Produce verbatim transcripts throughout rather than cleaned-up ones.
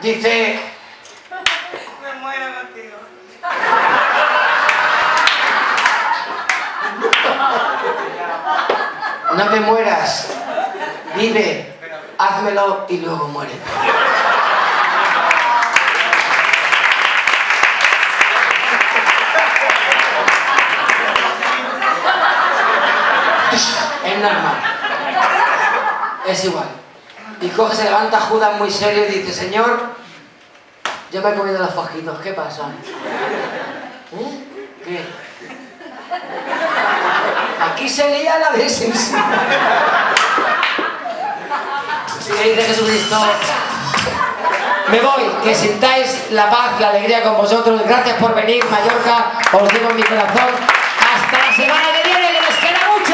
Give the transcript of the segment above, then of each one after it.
Dice... Me muero contigo. No te mueras. Vive, házmelo y luego muere. Es normal. Es igual. Y coge, se levanta Judas muy serio y dice, Señor, yo me he comido los fojitos, ¿qué pasa? ¿Eh? ¿Qué? Aquí se lía la desensibilidad. Y le dice Jesucristo, me voy, que sintáis la paz, la alegría con vosotros. Gracias por venir, Mallorca, os llevo en mi corazón. Hasta la semana que viene, que nos queda mucho.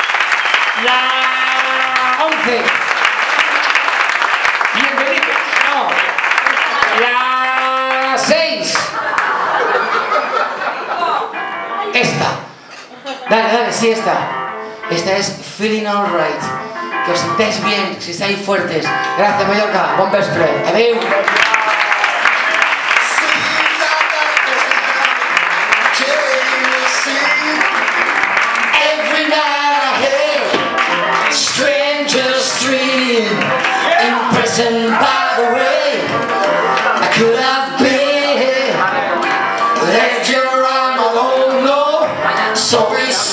La once. Bienvenido. No. La seis. Esta. Dale, dale, sí, esta. Esta es Feeling Alright. Que os sintáis bien, que estáis fuertes. Gracias, Mallorca. Bon vespre. Adeu. Imprisoned by the way I could have been, left your arm alone, no, sorry.